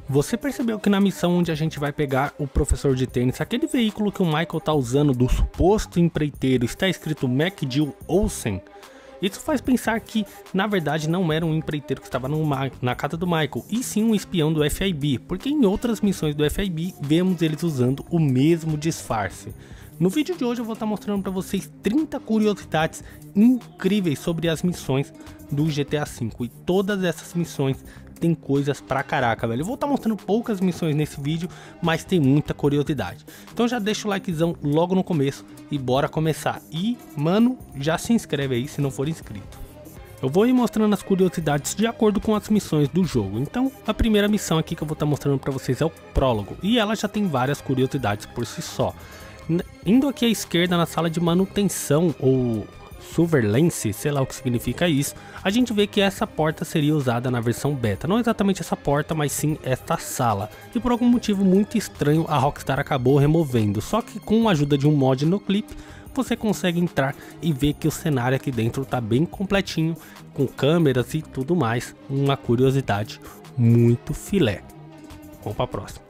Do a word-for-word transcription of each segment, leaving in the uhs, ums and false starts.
Você percebeu que na missão onde a gente vai pegar o professor de tênis, aquele veículo que o Michael tá usando do suposto empreiteiro está escrito MacGill Olsen? Isso faz pensar que na verdade não era um empreiteiro que estava no, na casa do Michael, e sim um espião do F I B, porque em outras missões do F I B vemos eles usando o mesmo disfarce. No vídeo de hoje eu vou estar mostrando para vocês trinta curiosidades incríveis sobre as missões do G T A cinco, e todas essas missões tem coisas pra caraca, velho. Eu vou estar mostrando poucas missões nesse vídeo, mas tem muita curiosidade. Então já deixa o likezão logo no começo e bora começar. E, mano, já se inscreve aí se não for inscrito. Eu vou ir mostrando as curiosidades de acordo com as missões do jogo. Então, a primeira missão aqui que eu vou estar mostrando pra vocês é o prólogo. E ela já tem várias curiosidades por si só. Indo aqui à esquerda na sala de manutenção, ou surveillance, sei lá o que significa isso, a gente vê que essa porta seria usada na versão beta. Não exatamente essa porta, mas sim esta sala. E por algum motivo muito estranho a Rockstar acabou removendo. Só que com a ajuda de um mod no clipe, você consegue entrar e ver que o cenário aqui dentro tá bem completinho, com câmeras e tudo mais. Uma curiosidade muito filé. Vamos para a próxima.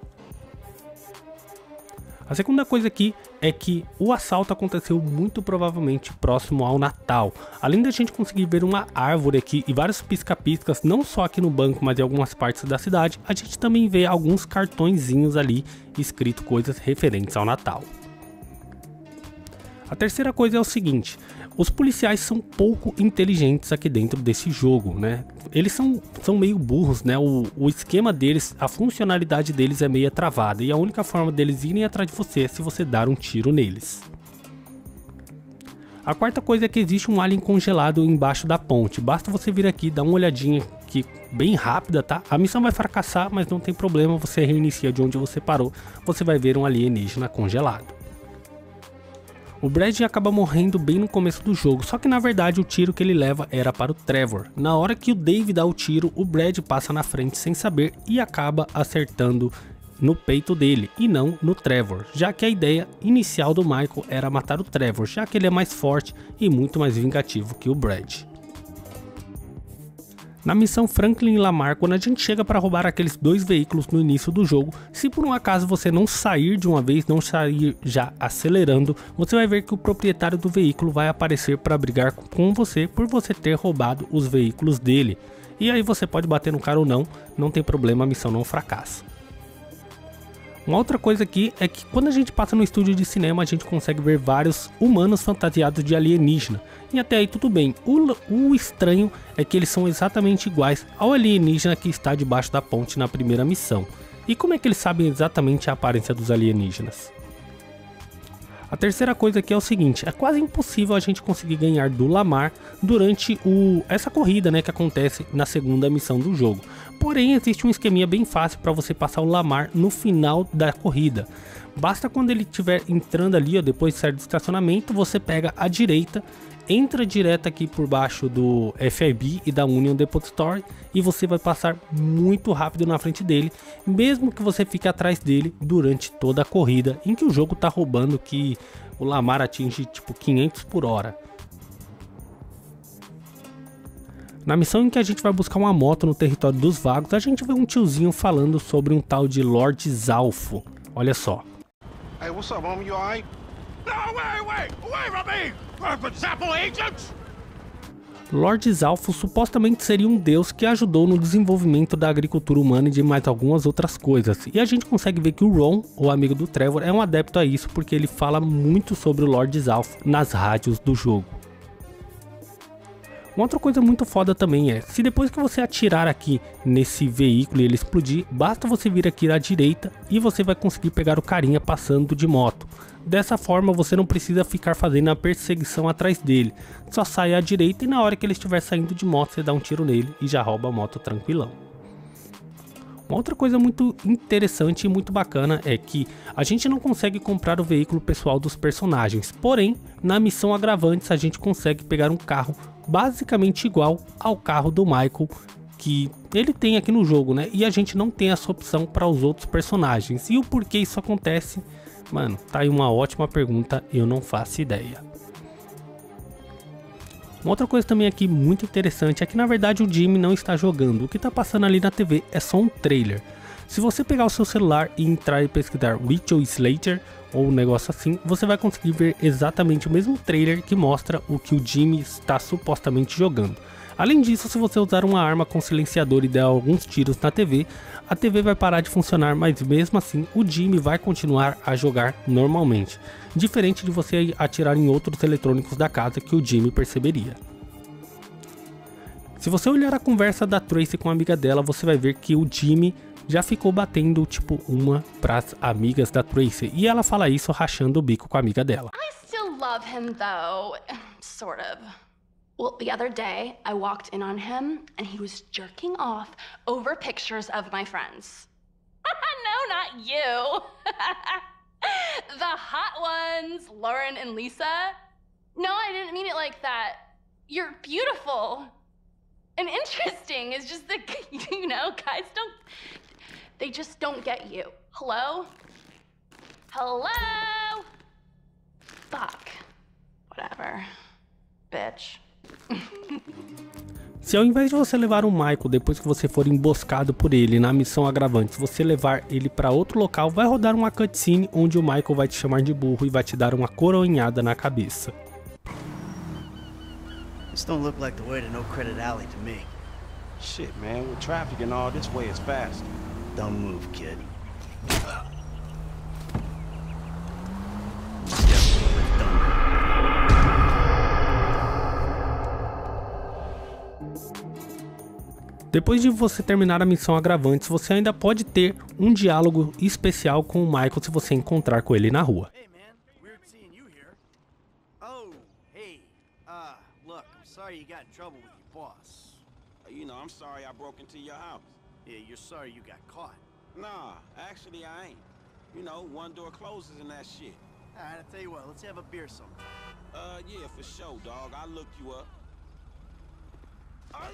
A segunda coisa aqui é que o assalto aconteceu muito provavelmente próximo ao Natal. Além da gente conseguir ver uma árvore aqui e vários pisca-piscas, não só aqui no banco, mas em algumas partes da cidade, a gente também vê alguns cartõezinhos ali escrito coisas referentes ao Natal. A terceira coisa é o seguinte: os policiais são pouco inteligentes aqui dentro desse jogo, né? Eles são, são meio burros, né? O, o esquema deles, a funcionalidade deles é meio travada, e a única forma deles irem atrás de você é se você dar um tiro neles. A quarta coisa é que existe um alien congelado embaixo da ponte. Basta você vir aqui, dar uma olhadinha aqui bem rápida, tá? A missão vai fracassar, mas não tem problema, você reinicia de onde você parou, você vai ver um alienígena congelado. O Brad acaba morrendo bem no começo do jogo, só que na verdade o tiro que ele leva era para o Trevor. Na hora que o Dave dá o tiro, o Brad passa na frente sem saber e acaba acertando no peito dele e não no Trevor, já que a ideia inicial do Michael era matar o Trevor, já que ele é mais forte e muito mais vingativo que o Brad. Na missão Franklin e Lamar, quando a gente chega para roubar aqueles dois veículos no início do jogo, se por um acaso você não sair de uma vez, não sair já acelerando, você vai ver que o proprietário do veículo vai aparecer para brigar com você por você ter roubado os veículos dele. E aí você pode bater no cara ou não, não tem problema, a missão não fracassa. Uma outra coisa aqui é que quando a gente passa no estúdio de cinema, a gente consegue ver vários humanos fantasiados de alienígena. E até aí tudo bem. O, o estranho é que eles são exatamente iguais ao alienígena que está debaixo da ponte na primeira missão. E como é que eles sabem exatamente a aparência dos alienígenas? A terceira coisa aqui é o seguinte: é quase impossível a gente conseguir ganhar do Lamar durante o, essa corrida, né, que acontece na segunda missão do jogo. Porém, existe um esqueminha bem fácil para você passar o Lamar no final da corrida. Basta quando ele estiver entrando ali, ó, depois de sair do estacionamento, você pega a direita, entra direto aqui por baixo do F I B e da Union Depository e você vai passar muito rápido na frente dele, mesmo que você fique atrás dele durante toda a corrida, em que o jogo tá roubando que o Lamar atinge tipo quinhentos por hora. Na missão em que a gente vai buscar uma moto no território dos vagos, a gente vê um tiozinho falando sobre um tal de Lord Zalfo. Olha só. Hey, what's up, homie? You alright? No, wait, wait, away from me! Perfect sample agents! Lord Zalfo supostamente seria um deus que ajudou no desenvolvimento da agricultura humana e de mais algumas outras coisas. E a gente consegue ver que o Ron, o amigo do Trevor, é um adepto a isso, porque ele fala muito sobre o Lord Zalfo nas rádios do jogo. Uma outra coisa muito foda também é, se depois que você atirar aqui nesse veículo e ele explodir, basta você vir aqui à direita e você vai conseguir pegar o carinha passando de moto. Dessa forma você não precisa ficar fazendo a perseguição atrás dele, só sai à direita e na hora que ele estiver saindo de moto você dá um tiro nele e já rouba a moto tranquilão. Uma outra coisa muito interessante e muito bacana é que a gente não consegue comprar o veículo pessoal dos personagens, porém, na missão Agravantes a gente consegue pegar um carro basicamente igual ao carro do Michael que ele tem aqui no jogo, né? E a gente não tem essa opção para os outros personagens. E o porquê isso acontece? Mano, tá aí uma ótima pergunta, eu não faço ideia. Uma outra coisa também aqui muito interessante é que na verdade o Jimmy não está jogando, o que está passando ali na T V é só um trailer. Se você pegar o seu celular e entrar e pesquisar Rachel Slater ou um negócio assim, você vai conseguir ver exatamente o mesmo trailer que mostra o que o Jimmy está supostamente jogando. Além disso, se você usar uma arma com silenciador e der alguns tiros na T V, a T V vai parar de funcionar, mas mesmo assim o Jimmy vai continuar a jogar normalmente, diferente de você atirar em outros eletrônicos da casa que o Jimmy perceberia. Se você olhar a conversa da Tracy com a amiga dela, você vai ver que o Jimmy já ficou batendo tipo uma pras amigas da Tracy, e ela fala isso rachando o bico com a amiga dela. I still love him though, sort of. Well, the other day I walked in on him and he was jerking off over pictures of my friends. No, not you. The hot ones, Lauren and Lisa. No, I didn't mean it like that. You're beautiful and interesting. It's just that, you know, guys don't, they just don't get you. Hello? Hello? Fuck. Whatever. Bitch. Se ao invés de você levar o Michael depois que você for emboscado por ele na missão agravante, se você levar ele para outro local, vai rodar uma cutscene onde o Michael vai te chamar de burro e vai te dar uma coronhada na cabeça. This don't look like the way to No Credit Alley to me. Shit, man, with traffic and all, this way is fast. Don't move, kid. Depois de você terminar a missão agravante, você ainda pode ter um diálogo especial com o Michael se você encontrar com ele na rua. Hey man, weird seeing you here. Oh, hey. Uh, look, I'm sorry you got in trouble with your boss. You know, I'm sorry I broke into your house. Yeah, you're sorry you got caught. Nah, actually I ain't. You know, one door closes and that shit. Alright, I'll tell you what, let's have a beer sometime. Uh, yeah, for sure, dog. I'll look you up. I...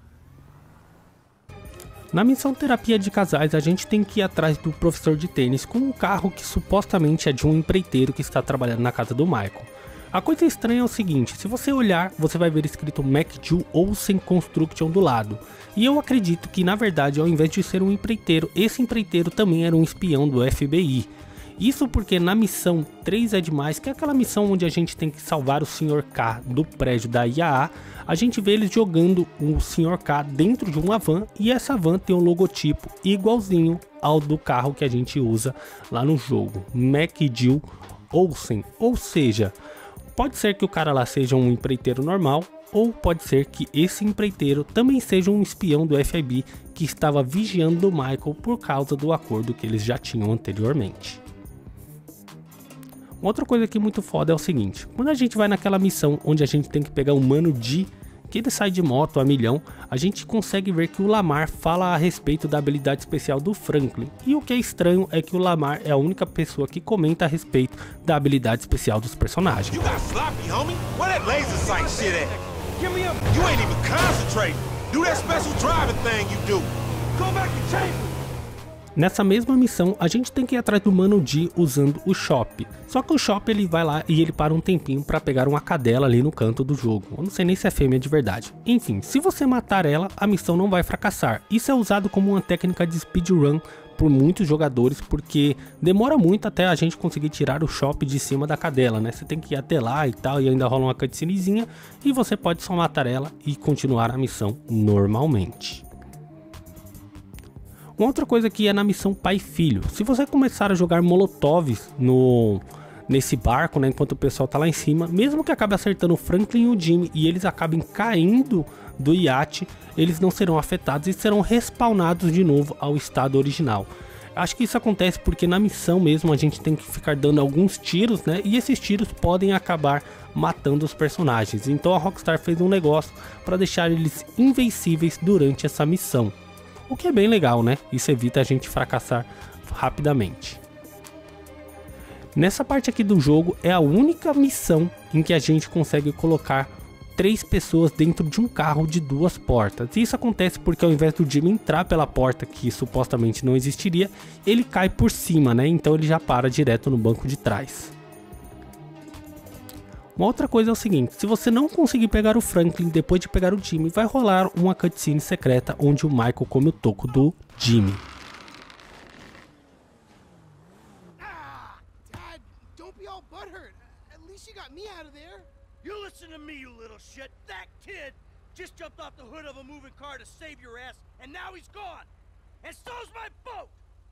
Na missão terapia de casais, a gente tem que ir atrás do professor de tênis com um carro que supostamente é de um empreiteiro que está trabalhando na casa do Michael. A coisa estranha é o seguinte, se você olhar, você vai ver escrito McGill Olsen Construction do lado. E eu acredito que na verdade, ao invés de ser um empreiteiro, esse empreiteiro também era um espião do F B I. Isso porque na missão três é demais, que é aquela missão onde a gente tem que salvar o senhor K do prédio da I A A, a gente vê eles jogando o senhor K dentro de uma van e essa van tem um logotipo igualzinho ao do carro que a gente usa lá no jogo, McGill Olsen. Ou seja, pode ser que o cara lá seja um empreiteiro normal ou pode ser que esse empreiteiro também seja um espião do F B I que estava vigiando o Michael por causa do acordo que eles já tinham anteriormente. Outra coisa aqui muito foda é o seguinte, quando a gente vai naquela missão onde a gente tem que pegar um Mano D, que ele sai de moto a milhão, a gente consegue ver que o Lamar fala a respeito da habilidade especial do Franklin. E o que é estranho é que o Lamar é a única pessoa que comenta a respeito da habilidade especial dos personagens. You got sloppy, homie. Where that laser sight shit at? Give me a... You ain't even concentrating. Do that special driving thing you do. Go back to chamber. Nessa mesma missão, a gente tem que ir atrás do Mano D usando o Chop. Só que o Chop ele vai lá e ele para um tempinho para pegar uma cadela ali no canto do jogo. Eu não sei nem se é fêmea de verdade. Enfim, se você matar ela, a missão não vai fracassar. Isso é usado como uma técnica de speedrun por muitos jogadores, porque demora muito até a gente conseguir tirar o Chop de cima da cadela, né? Você tem que ir até lá e tal, e ainda rola uma cutscenezinha, e você pode só matar ela e continuar a missão normalmente. Uma outra coisa que é na missão pai e filho, se você começar a jogar molotovs no, nesse barco, né, enquanto o pessoal tá lá em cima, mesmo que acabe acertando o Franklin e o Jimmy e eles acabem caindo do iate, eles não serão afetados e serão respawnados de novo ao estado original. Acho que isso acontece porque na missão mesmo a gente tem que ficar dando alguns tiros, né, e esses tiros podem acabar matando os personagens. Então a Rockstar fez um negócio para deixar eles invencíveis durante essa missão. O que é bem legal, né? Isso evita a gente fracassar rapidamente. Nessa parte aqui do jogo é a única missão em que a gente consegue colocar três pessoas dentro de um carro de duas portas. E isso acontece porque ao invés do Jimmy entrar pela porta que supostamente não existiria, ele cai por cima, né? Então ele já para direto no banco de trás. Uma outra coisa é o seguinte, se você não conseguir pegar o Franklin depois de pegar o Jimmy, vai rolar uma cutscene secreta onde o Michael come o toco do Jimmy. got me out of there. You listen to me, you little shit. That kid just jumped off the hood of a moving car to save your ass, and now he's gone. And so's my boat.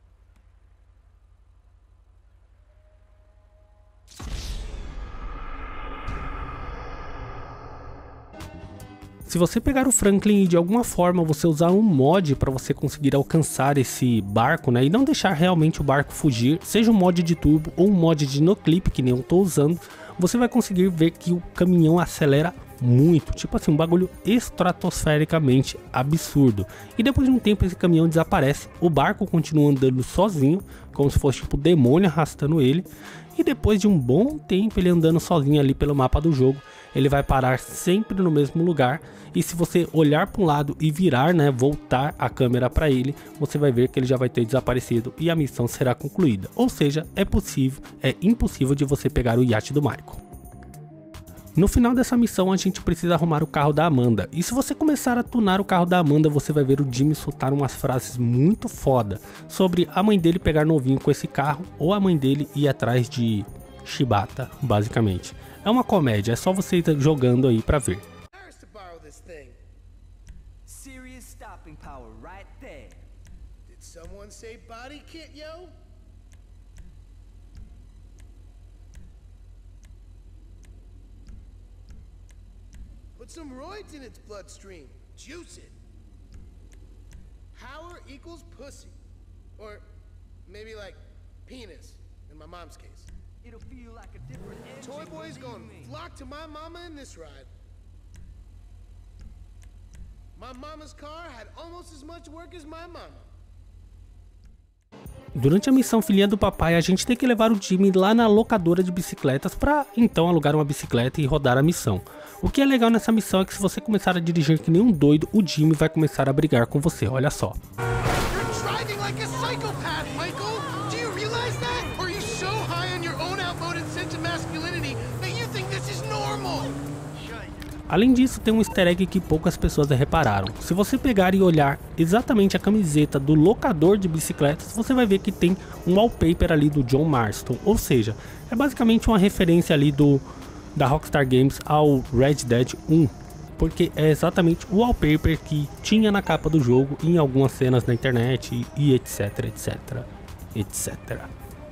Se você pegar o Franklin e de alguma forma você usar um mod para você conseguir alcançar esse barco, né, e não deixar realmente o barco fugir, seja um mod de turbo ou um mod de noclip, que nem eu tô usando, você vai conseguir ver que o caminhão acelera muito, tipo assim, um bagulho estratosfericamente absurdo. E depois de um tempo esse caminhão desaparece, o barco continua andando sozinho, como se fosse tipo o demônio arrastando ele. E depois de um bom tempo ele andando sozinho ali pelo mapa do jogo, ele vai parar sempre no mesmo lugar. E se você olhar para um lado e virar, né, voltar a câmera para ele, você vai ver que ele já vai ter desaparecido e a missão será concluída. Ou seja, é possível, é impossível de você pegar o iate do Michael. No final dessa missão a gente precisa arrumar o carro da Amanda, e se você começar a tunar o carro da Amanda, você vai ver o Jimmy soltar umas frases muito foda sobre a mãe dele pegar novinho com esse carro, ou a mãe dele ir atrás de Shibata, basicamente. É uma comédia, é só você ir jogando aí pra ver. Put some roids in its bloodstream. Juice it. Power equals pussy. Or maybe like penis, in my mom's case. It'll feel like a different engine. Toy Boy's gonna flock to my mama in this ride. My mama's car had almost as much work as my mama. Durante a missão Filhinha do Papai, a gente tem que levar o Jimmy lá na locadora de bicicletas para então alugar uma bicicleta e rodar a missão. O que é legal nessa missão é que se você começar a dirigir que nem um doido, o Jimmy vai começar a brigar com você, olha só. Além disso, tem um easter egg que poucas pessoas repararam. Se você pegar e olhar exatamente a camiseta do locador de bicicletas, você vai ver que tem um wallpaper ali do John Marston. Ou seja, é basicamente uma referência ali do, da Rockstar Games ao Red Dead um. Porque é exatamente o wallpaper que tinha na capa do jogo, em algumas cenas na internet e, e etc, etc, etcétera.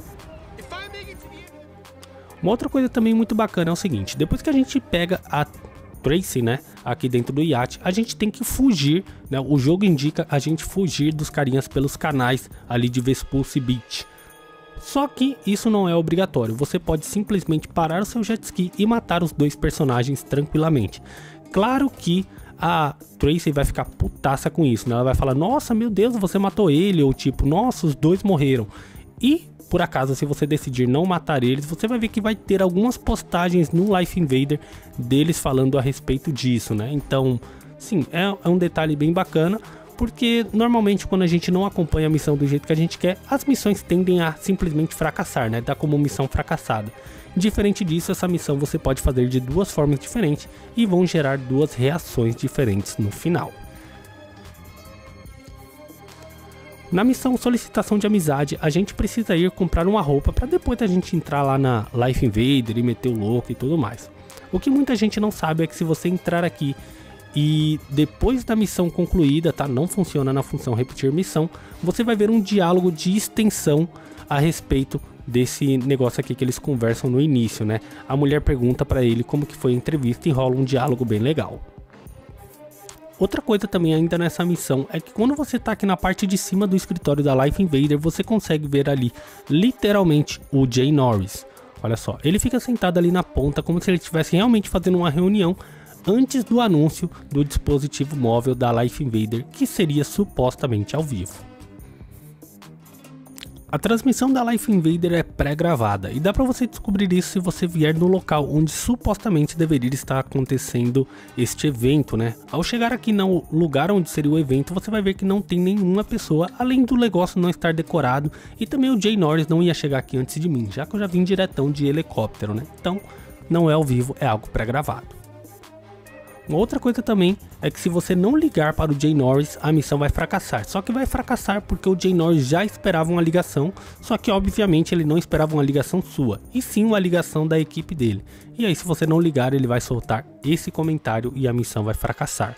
Uma outra coisa também muito bacana é o seguinte, depois que a gente pega a Tracy, né, aqui dentro do iate, a gente tem que fugir, né, o jogo indica a gente fugir dos carinhas pelos canais ali de Vespucci Beach. Só que isso não é obrigatório, você pode simplesmente parar o seu jet ski e matar os dois personagens tranquilamente. Claro que a Tracy vai ficar putaça com isso, né, ela vai falar, nossa, meu Deus, você matou ele, ou tipo, nossa, os dois morreram. E por acaso, se você decidir não matar eles, você vai ver que vai ter algumas postagens no Life Invader deles falando a respeito disso, né? Então, sim, é, é um detalhe bem bacana, porque normalmente quando a gente não acompanha a missão do jeito que a gente quer, as missões tendem a simplesmente fracassar, né? Dá como missão fracassada. Diferente disso, essa missão você pode fazer de duas formas diferentes e vão gerar duas reações diferentes no final. Na missão Solicitação de Amizade, a gente precisa ir comprar uma roupa para depois a gente entrar lá na Life Invader e meter o louco e tudo mais. O que muita gente não sabe é que se você entrar aqui e depois da missão concluída, tá? Não funciona na função repetir missão, você vai ver um diálogo de extensão a respeito desse negócio aqui que eles conversam no início, né? A mulher pergunta para ele como que foi a entrevista e rola um diálogo bem legal. Outra coisa também ainda nessa missão é que quando você tá aqui na parte de cima do escritório da Life Invader, você consegue ver ali literalmente o Jay Norris. Olha só, ele fica sentado ali na ponta como se ele estivesse realmente fazendo uma reunião antes do anúncio do dispositivo móvel da Life Invader, que seria supostamente ao vivo. A transmissão da Life Invader é pré-gravada e dá para você descobrir isso se você vier no local onde supostamente deveria estar acontecendo este evento, né? Ao chegar aqui no lugar onde seria o evento, você vai ver que não tem nenhuma pessoa, além do negócio não estar decorado, e também o Jay Norris não ia chegar aqui antes de mim, já que eu já vim diretão de helicóptero, né? Então, não é ao vivo, é algo pré-gravado. Outra coisa também é que se você não ligar para o Jay Norris, a missão vai fracassar. Só que vai fracassar porque o Jay Norris já esperava uma ligação, só que obviamente ele não esperava uma ligação sua, e sim uma ligação da equipe dele. E aí se você não ligar, ele vai soltar esse comentário e a missão vai fracassar.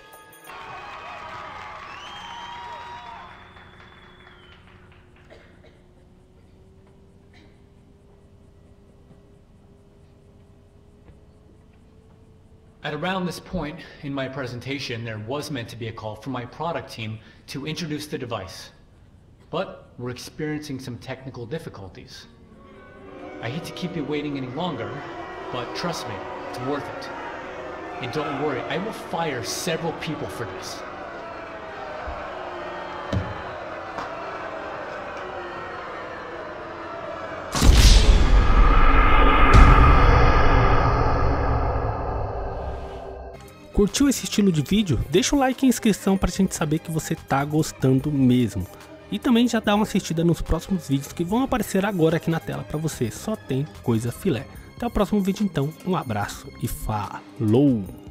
At around this point in my presentation, there was meant to be a call from my product team to introduce the device. But we're experiencing some technical difficulties. I hate to keep you waiting any longer, but trust me, it's worth it. And don't worry, I will fire several people for this. Curtiu esse estilo de vídeo? Deixa o like e inscrição para a gente saber que você tá gostando mesmo. E também já dá uma assistida nos próximos vídeos que vão aparecer agora aqui na tela para você. Só tem coisa filé. Até o próximo vídeo então, um abraço e falou!